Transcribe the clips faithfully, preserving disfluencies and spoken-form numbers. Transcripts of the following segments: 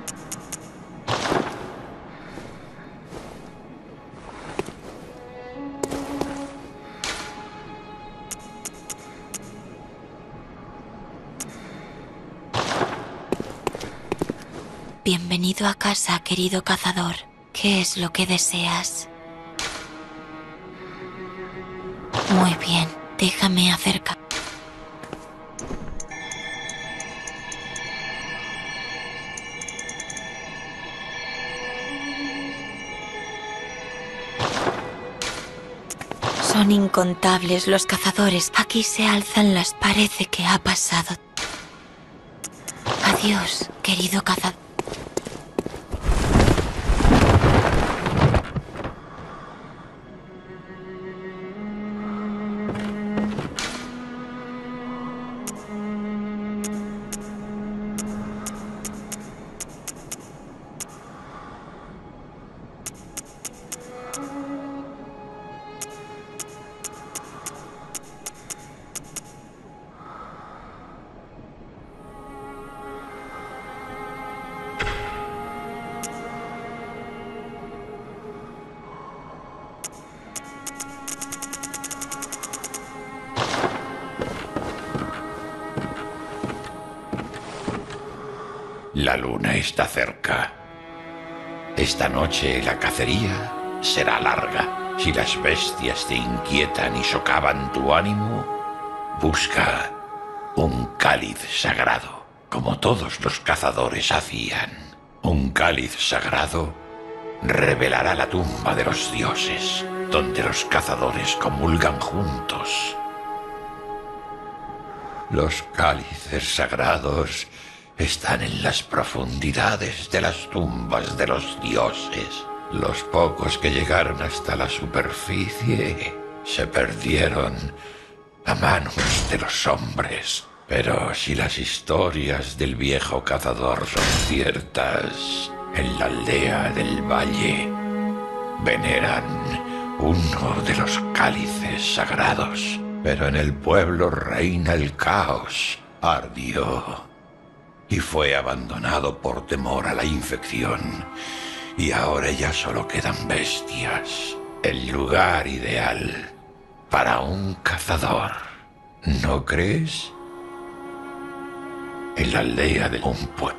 Bienvenido a casa, querido cazador. ¿Qué es lo que deseas? Muy bien, déjame acercar. Son incontables los cazadores. Aquí se alzan las. Parece que ha pasado. Adiós, querido cazador. La luna está cerca. Esta noche la cacería será larga. Si las bestias te inquietan y socavan tu ánimo, busca un cáliz sagrado, como todos los cazadores hacían. Un cáliz sagrado revelará la tumba de los dioses, donde los cazadores comulgan juntos. Los cálices sagrados están en las profundidades de las tumbas de los dioses. Los pocos que llegaron hasta la superficie se perdieron a manos de los hombres. Pero si las historias del viejo cazador son ciertas, en la aldea del valle veneran uno de los cálices sagrados. Pero en el pueblo reina el caos. Ardió y fue abandonado por temor a la infección. Y ahora ya solo quedan bestias. El lugar ideal para un cazador, ¿no crees? En la aldea de un pueblo.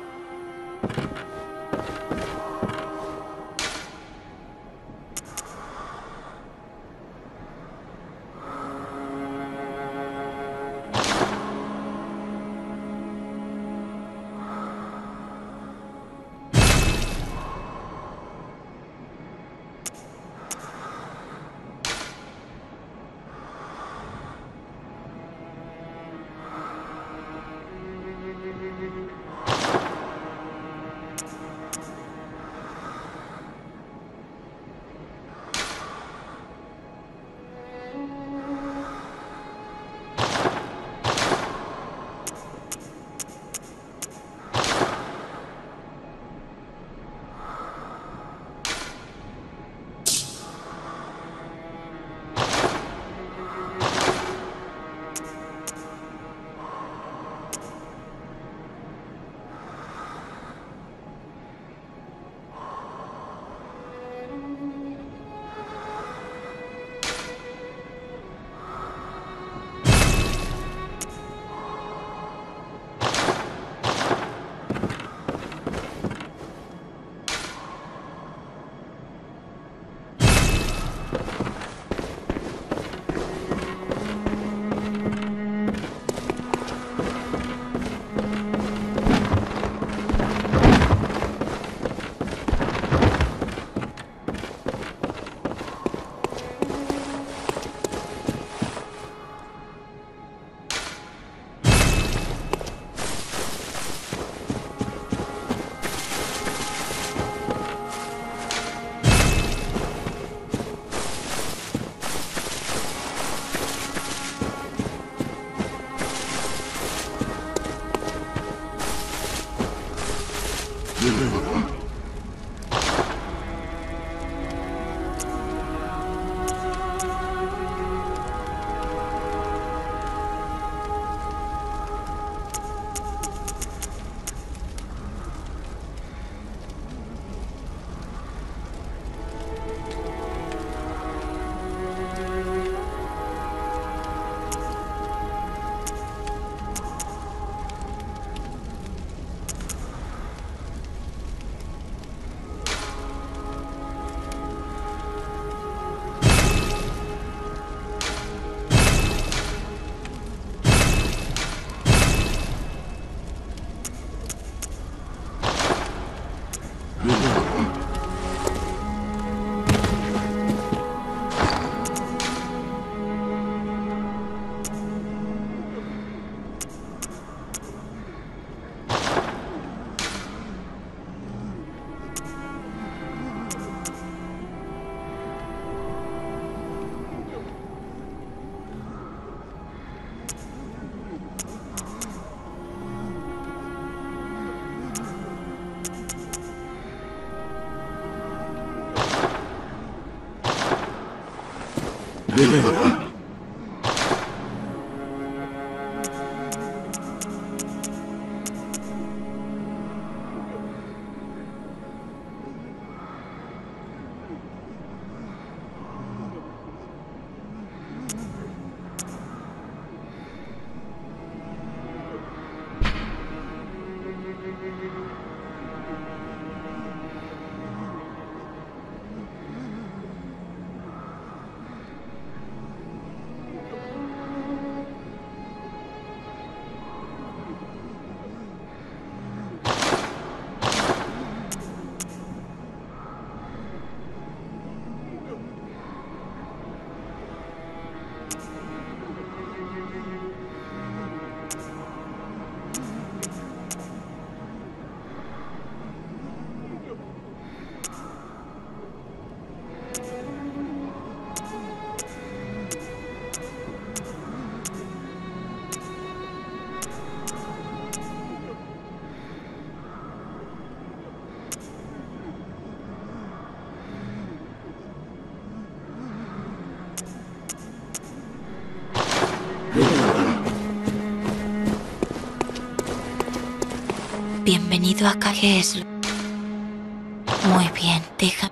Bienvenido a ¿Qué es lo? Muy bien, deja.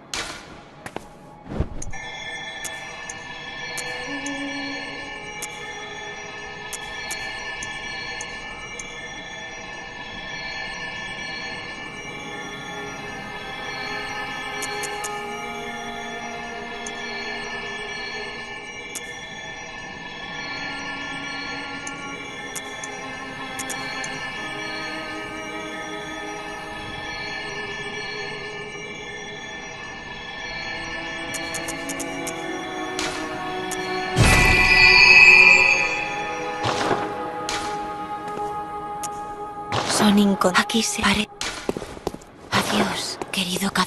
Son incon... Aquí se pare. Adiós, querido caz...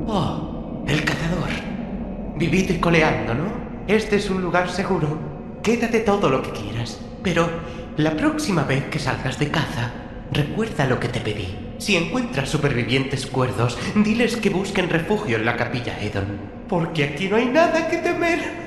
Oh, el cazador. Vivid coleando, ¿no? Este es un lugar seguro. Quédate todo lo que quieras. Pero la próxima vez que salgas de caza, recuerda lo que te pedí. Si encuentras supervivientes cuerdos, diles que busquen refugio en la capilla Edon. Porque aquí no hay nada que temer.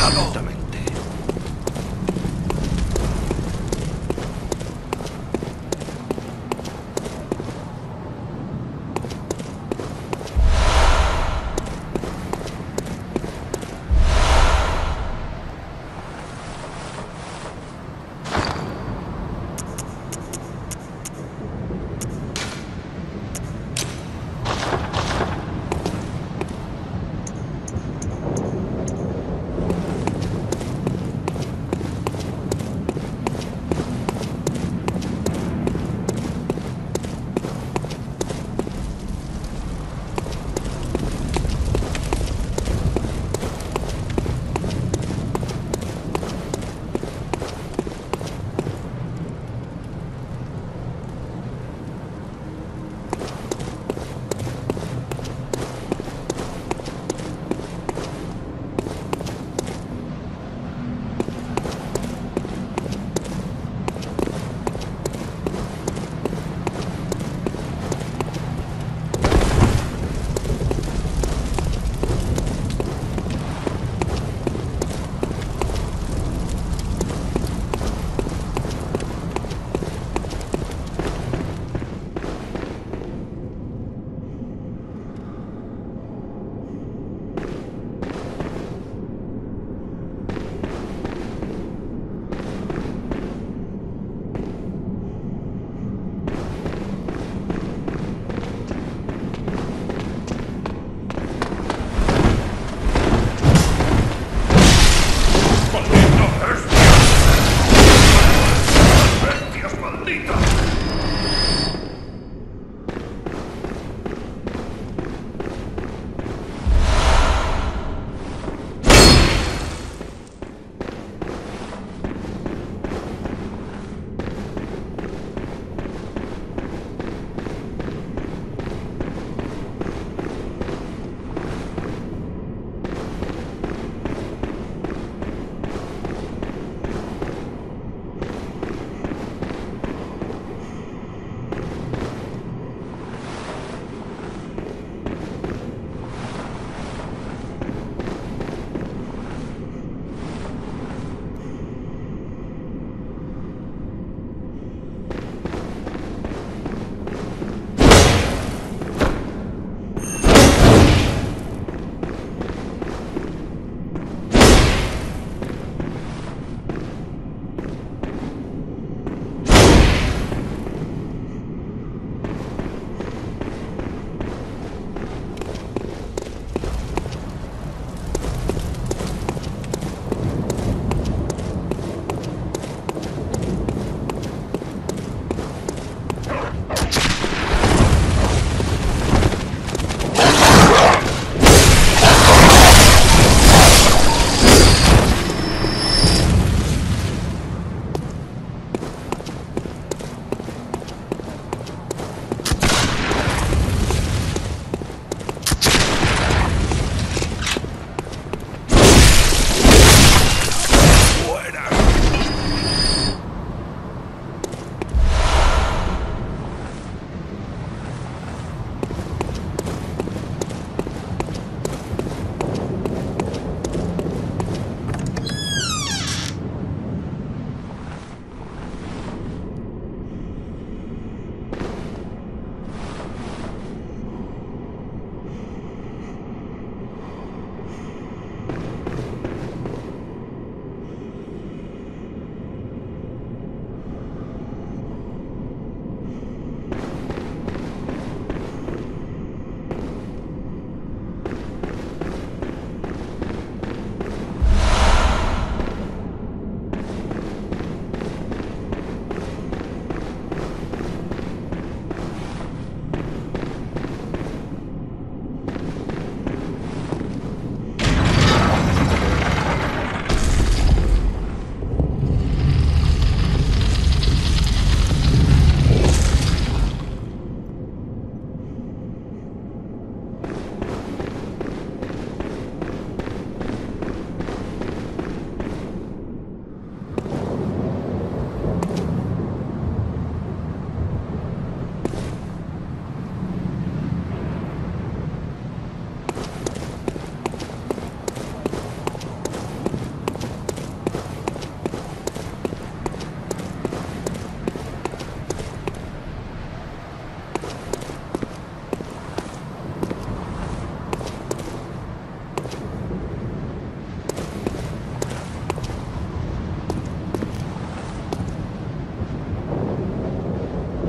completamente.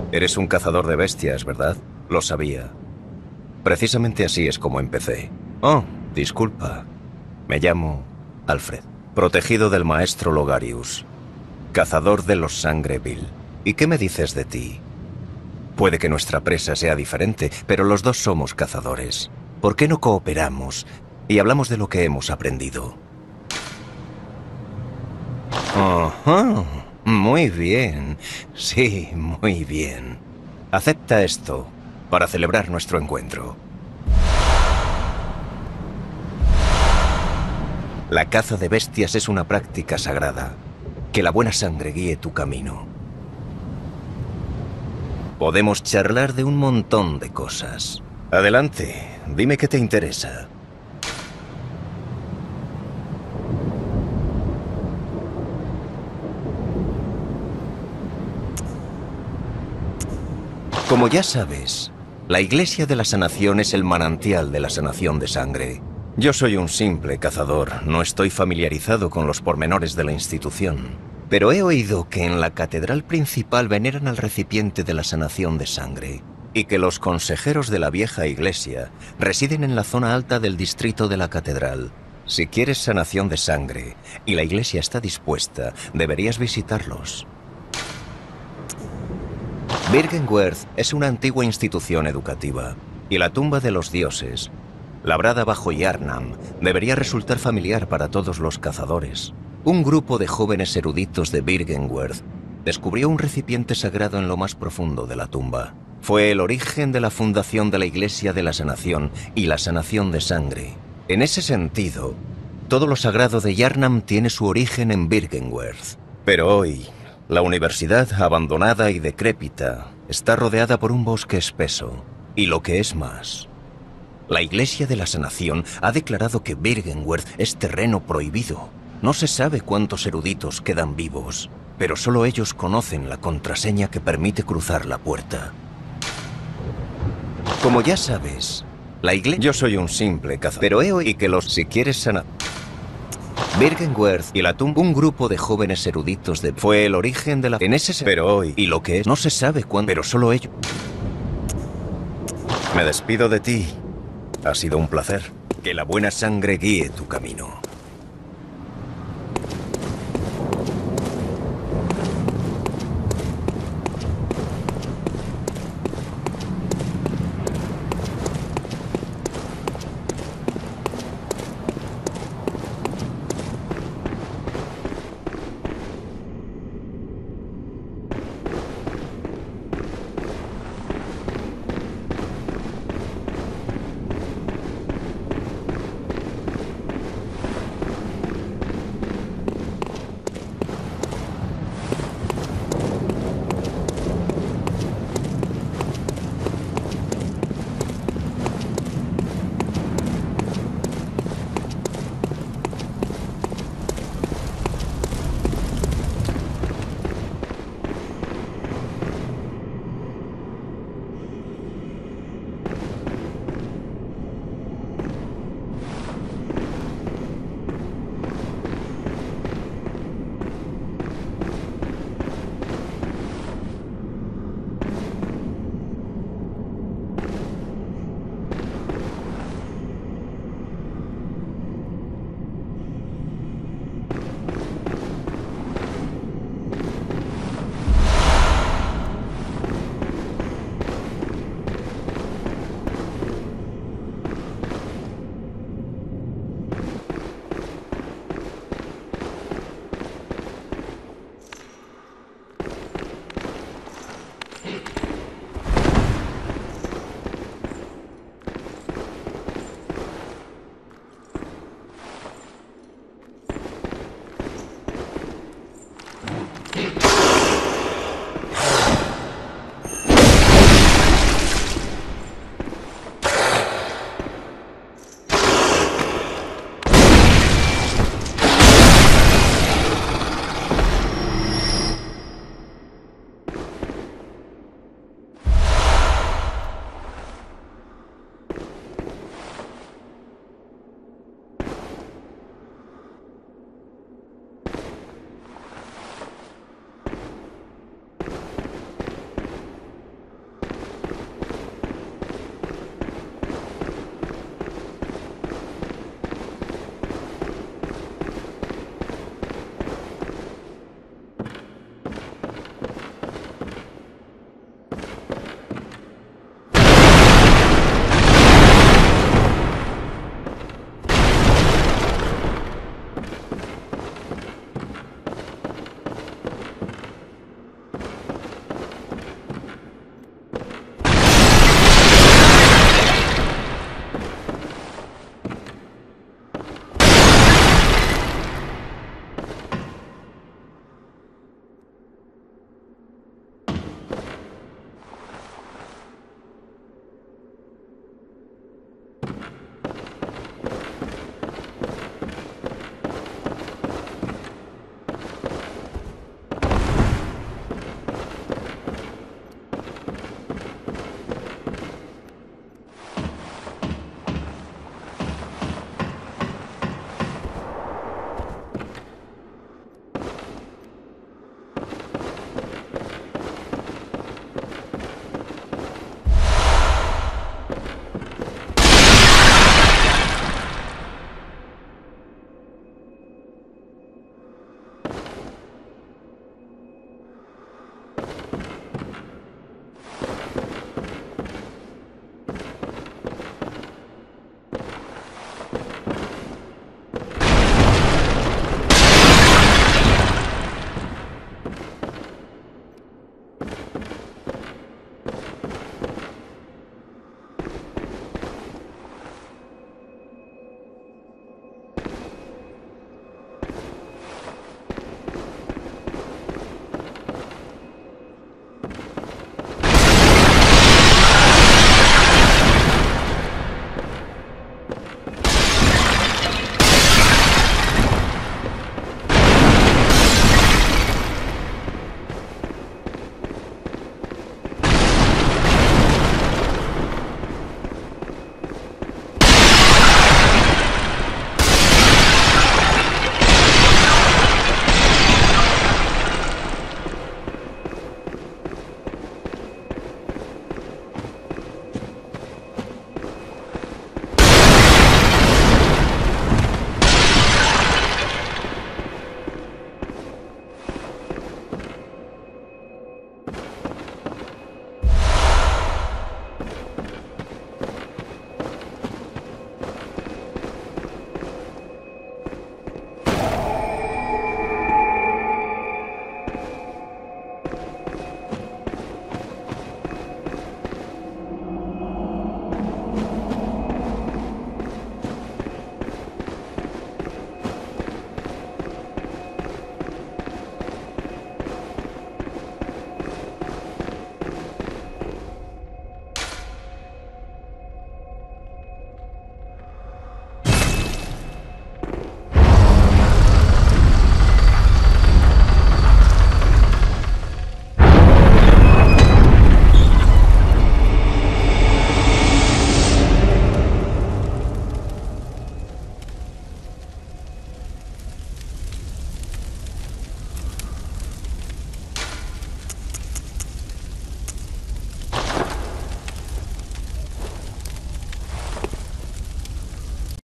Eres un cazador de bestias, ¿verdad? Lo sabía. Precisamente así es como empecé. Oh, disculpa. Me llamo Alfred, protegido del maestro Logarius, cazador de los Sangre Vil. ¿Y qué me dices de ti? Puede que nuestra presa sea diferente, pero los dos somos cazadores. ¿Por qué no cooperamos y hablamos de lo que hemos aprendido? Ajá. Muy bien. Sí, muy bien. Acepta esto para celebrar nuestro encuentro. La caza de bestias es una práctica sagrada. Que la buena sangre guíe tu camino. Podemos charlar de un montón de cosas. Adelante, dime qué te interesa. Como ya sabes, la Iglesia de la Sanación es el manantial de la sanación de sangre. Yo soy un simple cazador, no estoy familiarizado con los pormenores de la institución. Pero he oído que en la catedral principal veneran al recipiente de la sanación de sangre, y que los consejeros de la vieja iglesia residen en la zona alta del distrito de la catedral. Si quieres sanación de sangre, y la iglesia está dispuesta, deberías visitarlos. Byrgenwerth es una antigua institución educativa, y la tumba de los dioses, labrada bajo Yharnam, debería resultar familiar para todos los cazadores. Un grupo de jóvenes eruditos de Byrgenwerth descubrió un recipiente sagrado en lo más profundo de la tumba. Fue el origen de la fundación de la Iglesia de la Sanación y la sanación de sangre. En ese sentido, todo lo sagrado de Yharnam tiene su origen en Byrgenwerth. Pero hoy, la universidad, abandonada y decrépita, está rodeada por un bosque espeso. Y lo que es más, la Iglesia de la Sanación ha declarado que Byrgenwerth es terreno prohibido. No se sabe cuántos eruditos quedan vivos, pero solo ellos conocen la contraseña que permite cruzar la puerta. Como ya sabes, la iglesia... Yo soy un simple cazador, pero he oído que los... Si quieres sanar... Byrgenwerth y la tumba, un grupo de jóvenes eruditos de... Fue el origen de la... En ese... Pero hoy... Y lo que es... No se sabe cuándo... Pero solo ellos... Me despido de ti. Ha sido un placer. Que la buena sangre guíe tu camino.